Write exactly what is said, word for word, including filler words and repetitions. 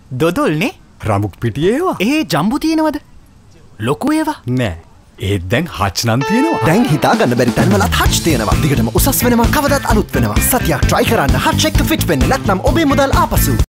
දොදොල්නේ රමුක් පිටියේ ඒවා. ඒ ජම්බු තියෙනවද? ලොකු ඒවා නෑ. ඒත් දැන් හච් නම් තියෙනවා. දැන් හිතා ගන්න බැරි තැන්වලත් හච් තියෙනවා. දිගටම උසස් වෙනවා, කවදත් අලුත් වෙනවා. සතියක් try කරන්න හච් එක ෆිට වෙන්න නැත්නම් ඔබේ මුදල් ආපසු.